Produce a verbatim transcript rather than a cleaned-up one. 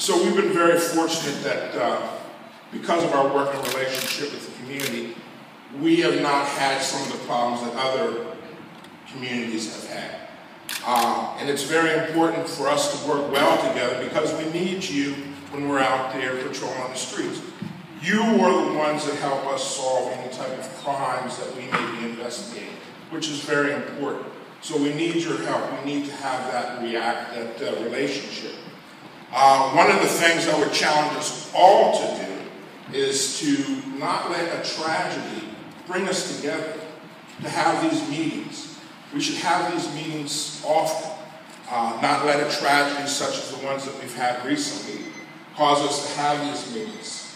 so we've been very fortunate that uh, because of our working relationship with the community, we have not had some of the problems that other communities have had. Uh, and it's very important for us to work well together because we need you when we're out there patrolling the streets. You are the ones that help us solve any type of crimes that we may be investigating, which is very important. So we need your help. We need to have that react, that uh, relationship. Uh, one of the things I would challenge us all to do is to not let a tragedy bring us together, to have these meetings. We should have these meetings often, uh, not let a tragedy such as the ones that we've had recently cause us to have these meetings.